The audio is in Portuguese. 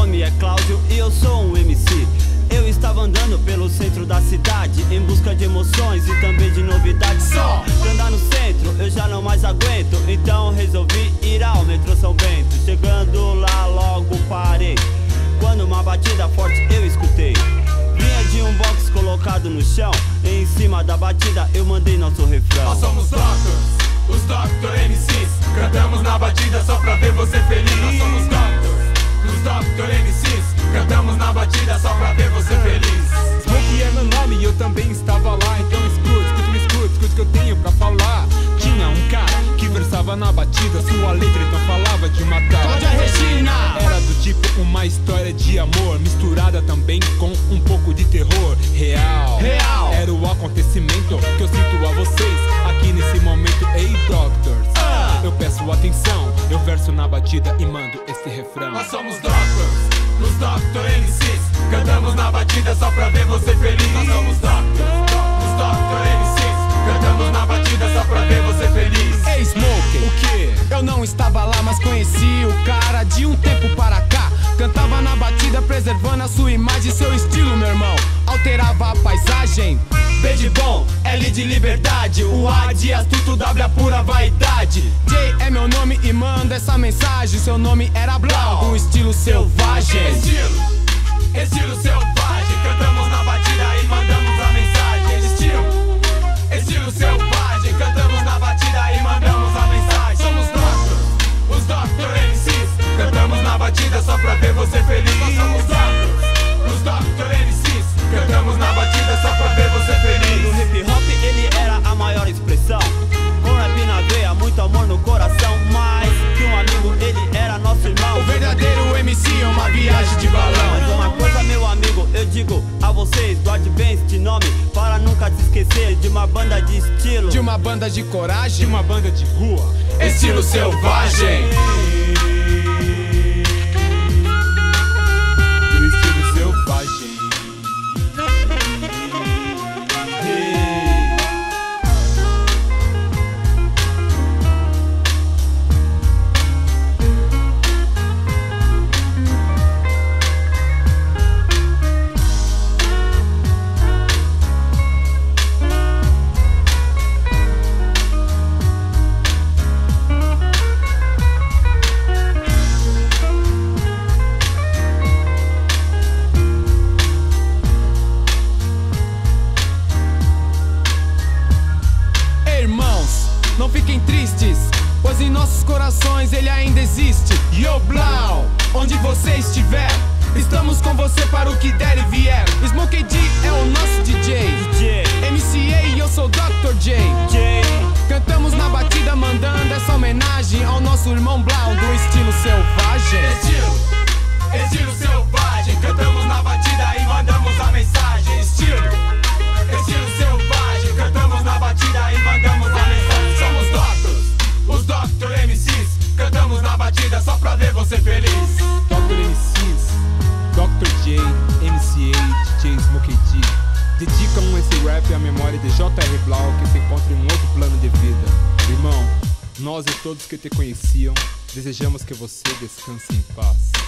nome é Cláudio e eu sou um MC. Eu estava andando pelo centro da cidade em busca de emoções e também de novidades. Só pra andar no centro eu já não mais aguento, então resolvi ir ao metrô São Bento. Chegando lá logo parei, quando uma batida forte eu escutei. Vinha de um box colocado no chão, e em cima da batida eu mandei nosso refrão. Nós somos Doctors, os Doctor MCs. Cantamos na batida só pra ver você feliz. Nós somos Doctors, os Doctor MCs. Cantamos na batida só pra ver você feliz. Smoke é meu nome e eu também estava lá. Então escute o que eu tenho pra falar. Tinha um cara que versava na batida, sua letra então falava de matar. Cláudia Regina! Era do tipo uma história de amor, misturada também com um pouco de terror real. Era o acontecimento que eu sinto a vocês aqui nesse momento. Ei, Doctors, eu peço atenção, eu verso na batida e mando esse refrão. Nós somos Doctors, os Doctor MCs. Cantamos na batida só pra ver você feliz. Nós somos Doctors, os Doctor MCs. Cantamos na batida só pra ver você feliz. Ei, Smoke, o quê? Eu não estava lá, mas conheci o cara de um tempo para cá. Cantava na batida, preservando a sua imagem e seu estilo, meu irmão. Alterava a paisagem. B de bom, L de liberdade, o A de astuto, W a pura vaidade. J é meu nome e manda essa mensagem. Seu nome era Blau, do estilo selvagem. Estilo selvagem. Cantamos na batida e mandamos a mensagem. Estilo selvagem. Cantamos na batida e mandamos a mensagem. Somos Doctors, os Doctor MCs. Cantamos na batida só pra ver você feliz. Nós somos Doctors, os Doctor MCs. Cantamos na batida só pra ver você feliz. No hip hop ele era a maior expressão, com rap na veia, muito amor no coração. Mais que um amigo, ele era nosso irmão. O verdadeiro MC é uma viagem de balão. Mas uma coisa, meu amigo, eu digo a vocês, guarde bem este nome para nunca se esquecer de uma banda de estilo, De uma banda de coragem, De uma banda de rua, estilo selvagem. do estilo selvagem. Não fiquem tristes, pois em nossos corações ele ainda existe. Yo Blau, onde você estiver, estamos com você para o que der e vier. Smokey D é o nosso DJ, MCA e eu sou Dr. J. Cantamos na batida mandando essa homenagem ao nosso irmão Blau do estilo selvagem. Estilo selvagem. Cantamos na batida e mandamos a mensagem. Estilo selvagem. Cantamos na batida e mandamos a mensagem. Somos Doctors, os Doctor MCs. Cantamos na batida só pra ver você feliz. Dr. MCs, Dr. J, MCA, DJ Smokey D dedicam esse rap à memória de J.R. Blau, que se encontra em um outro plano de vida. Irmão, nós e todos que te conheciam desejamos que você descanse em paz.